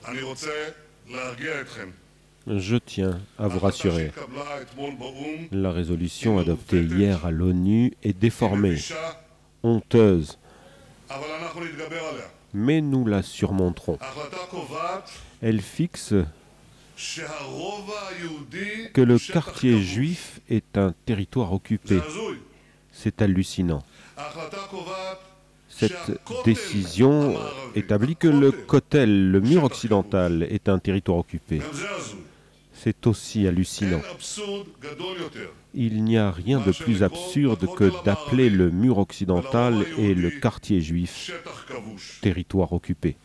Je tiens à vous rassurer. La résolution adoptée hier à l'ONU est déformée, honteuse, mais nous la surmonterons. Elle fixe que le quartier juif est un territoire occupé. C'est hallucinant. Cette décision établit que le Kotel, le mur occidental, est un territoire occupé. C'est aussi hallucinant. Il n'y a rien de plus absurde que d'appeler le mur occidental et le quartier juif territoire occupé.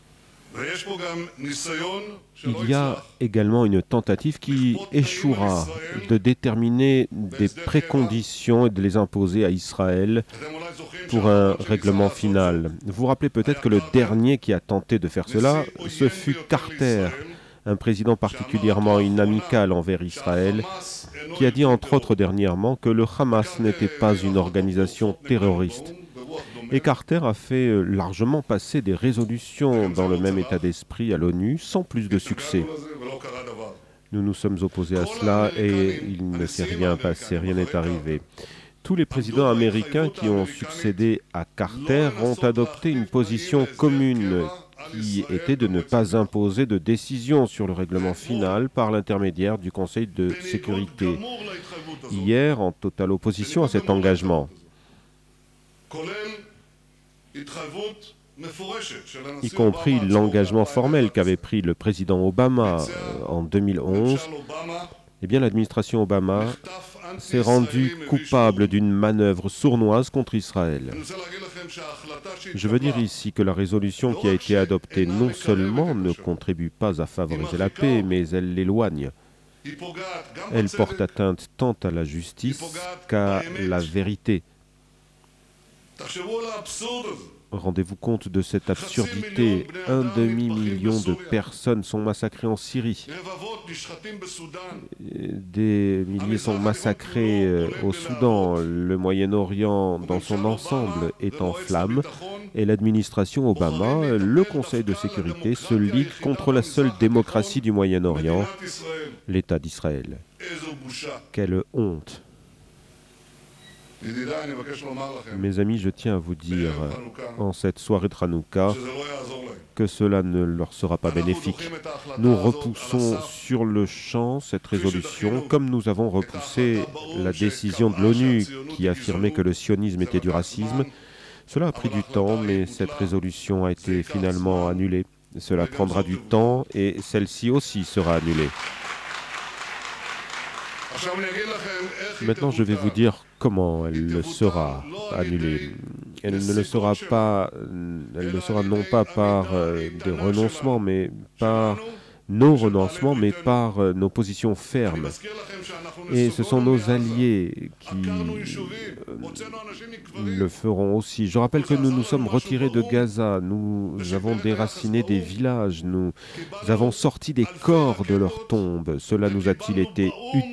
Il y a également une tentative qui échouera de déterminer des préconditions et de les imposer à Israël pour un règlement final. Vous vous rappelez peut-être que le dernier qui a tenté de faire cela, ce fut Carter, un président particulièrement inamical envers Israël, qui a dit entre autres dernièrement que le Hamas n'était pas une organisation terroriste. Et Carter a fait largement passer des résolutions dans le même état d'esprit à l'ONU sans plus de succès. Nous nous sommes opposés à cela et il ne s'est rien passé, rien n'est arrivé. Tous les présidents américains qui ont succédé à Carter ont adopté une position commune qui était de ne pas imposer de décision sur le règlement final par l'intermédiaire du Conseil de sécurité. Hier, en totale opposition à cet engagement, y compris l'engagement formel qu'avait pris le président Obama en 2011, eh bien l'administration Obama s'est rendue coupable d'une manœuvre sournoise contre Israël. Je veux dire ici que la résolution qui a été adoptée non seulement ne contribue pas à favoriser la paix, mais elle l'éloigne. Elle porte atteinte tant à la justice qu'à la vérité. Rendez-vous compte de cette absurdité. 1,5 million de personnes sont massacrées en Syrie. Des milliers sont massacrés au Soudan. Le Moyen-Orient dans son ensemble est en flammes. Et l'administration Obama, le Conseil de sécurité, se ligue contre la seule démocratie du Moyen-Orient, l'État d'Israël. Quelle honte! Mes amis, je tiens à vous dire, en cette soirée de Hanouka, que cela ne leur sera pas bénéfique. Nous repoussons sur le champ cette résolution, comme nous avons repoussé la décision de l'ONU qui affirmait que le sionisme était du racisme. Cela a pris du temps, mais cette résolution a été finalement annulée. Cela prendra du temps et celle-ci aussi sera annulée. Maintenant, je vais vous dire comment elle sera annulée. Elle ne le sera pas, elle ne sera non pas par des renoncements, mais par nos renoncements, mais par nos positions fermes. Et ce sont nos alliés qui le feront aussi. Je rappelle que nous nous sommes retirés de Gaza, nous avons déraciné des villages, nous avons sorti des corps de leurs tombes. Cela nous a-t-il été utile ?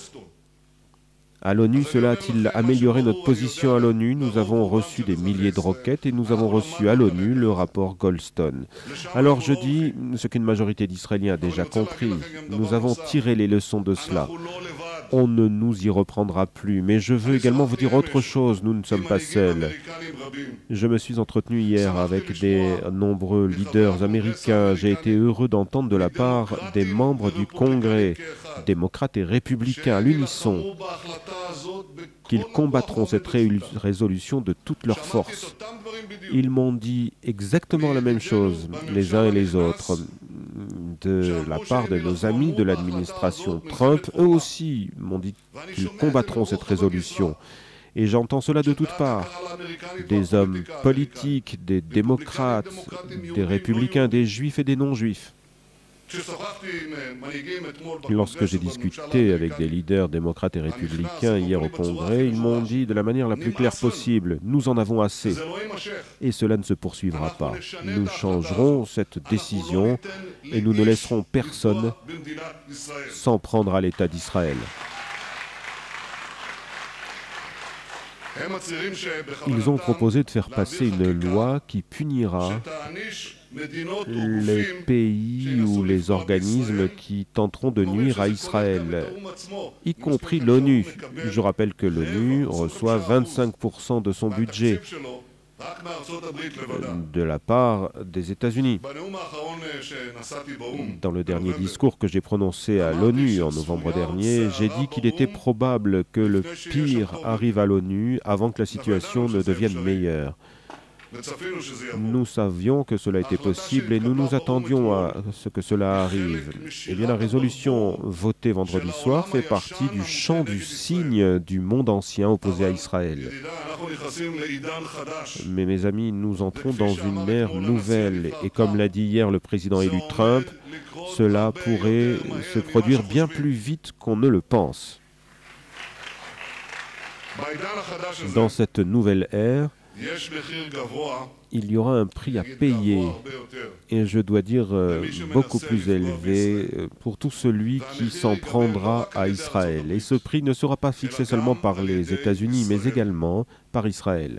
À l'ONU, cela a-t-il amélioré notre position à l'ONU? Nous avons reçu des milliers de roquettes et nous avons reçu à l'ONU le rapport Goldstone. Alors je dis ce qu'une majorité d'Israéliens a déjà compris. Nous avons tiré les leçons de cela. On ne nous y reprendra plus. Mais je veux également vous dire autre chose. Nous ne sommes pas seuls. Je me suis entretenu hier avec des nombreux leaders américains. J'ai été heureux d'entendre de la part des membres du Congrès, démocrates et républicains à l'unisson, qu'ils combattront cette résolution de toutes leurs forces. Ils m'ont dit exactement la même chose, les uns et les autres, de la part de nos amis de l'administration Trump. Eux aussi m'ont dit qu'ils combattront cette résolution. Et j'entends cela de toutes parts. Des hommes politiques, des démocrates, des républicains, des juifs et des non-juifs. Lorsque j'ai discuté avec des leaders démocrates et républicains hier au Congrès, ils m'ont dit de la manière la plus claire possible, nous en avons assez. Et cela ne se poursuivra pas. Nous changerons cette décision et nous ne laisserons personne s'en prendre à l'État d'Israël. Ils ont proposé de faire passer une loi qui punira les pays ou les organismes qui tenteront de nuire à Israël, y compris l'ONU. Je rappelle que l'ONU reçoit 25% de son budget de la part des États-Unis. Dans le dernier discours que j'ai prononcé à l'ONU en novembre dernier, j'ai dit qu'il était probable que le pire arrive à l'ONU avant que la situation ne devienne meilleure. Nous savions que cela était possible et nous nous attendions à ce que cela arrive. Eh bien, la résolution votée vendredi soir fait partie du chant du cygne du monde ancien opposé à Israël. Mais mes amis, nous entrons dans une ère nouvelle et comme l'a dit hier le président élu Trump, cela pourrait se produire bien plus vite qu'on ne le pense. Dans cette nouvelle ère, il y aura un prix à payer, et je dois dire beaucoup plus élevé pour tout celui qui s'en prendra à Israël. Et ce prix ne sera pas fixé seulement par les États-Unis, mais également par Israël.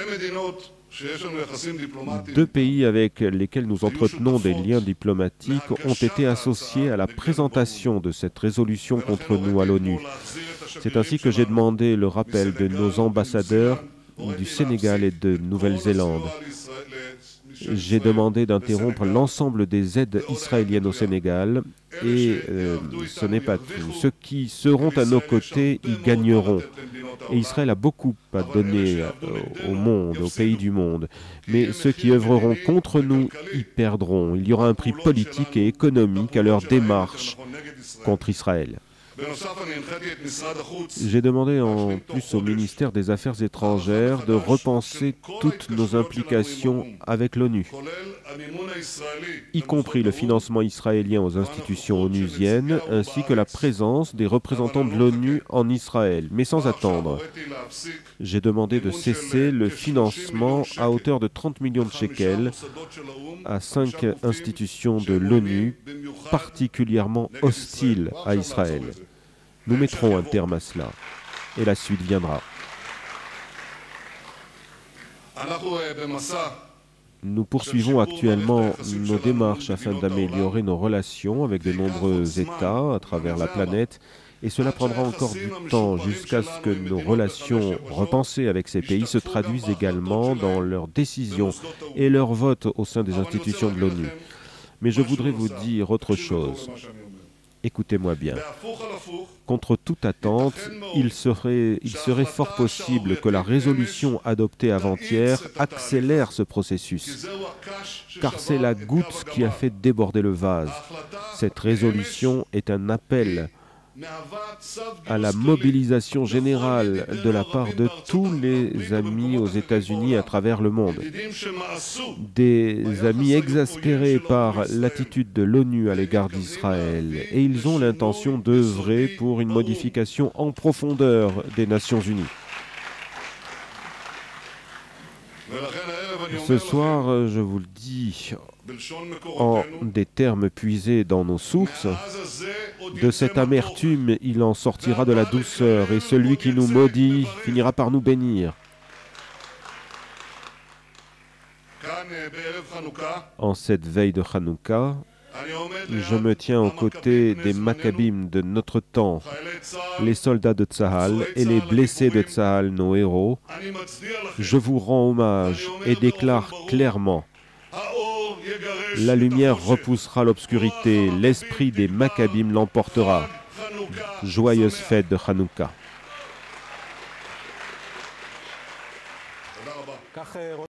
Deux pays avec lesquels nous entretenons des liens diplomatiques ont été associés à la présentation de cette résolution contre nous à l'ONU. C'est ainsi que j'ai demandé le rappel de nos ambassadeurs du Sénégal et de Nouvelle-Zélande. J'ai demandé d'interrompre l'ensemble des aides israéliennes au Sénégal et ce n'est pas tout. Ceux qui seront à nos côtés y gagneront. Et Israël a beaucoup à donner au monde, aux pays du monde. Mais ceux qui œuvreront contre nous y perdront. Il y aura un prix politique et économique à leur démarche contre Israël. J'ai demandé en plus au ministère des Affaires étrangères de repenser toutes nos implications avec l'ONU, y compris le financement israélien aux institutions onusiennes, ainsi que la présence des représentants de l'ONU en Israël, mais sans attendre. J'ai demandé de cesser le financement à hauteur de 30 millions de shekels à 5 institutions de l'ONU particulièrement hostiles à Israël. Nous mettrons un terme à cela, et la suite viendra. Nous poursuivons actuellement nos démarches afin d'améliorer nos relations avec de nombreux États à travers la planète, et cela prendra encore du temps jusqu'à ce que nos relations repensées avec ces pays se traduisent également dans leurs décisions et leurs votes au sein des institutions de l'ONU. Mais je voudrais vous dire autre chose. Écoutez-moi bien. Contre toute attente, il serait fort possible que la résolution adoptée avant-hier accélère ce processus, car c'est la goutte qui a fait déborder le vase. Cette résolution est un appel à la mobilisation générale de la part de tous les amis aux États-Unis à travers le monde. Des amis exaspérés par l'attitude de l'ONU à l'égard d'Israël, et ils ont l'intention d'œuvrer pour une modification en profondeur des Nations Unies. Ce soir, je vous le dis en des termes puisés dans nos sources, de cette amertume, il en sortira de la douceur, et celui qui nous maudit finira par nous bénir. En cette veille de Hanouka, je me tiens aux côtés des Maccabim de notre temps, les soldats de Tsahal et les blessés de Tsahal, nos héros. Je vous rends hommage et déclare clairement: la lumière repoussera l'obscurité, l'esprit des Maccabim l'emportera. Joyeuse fête de Hanouka.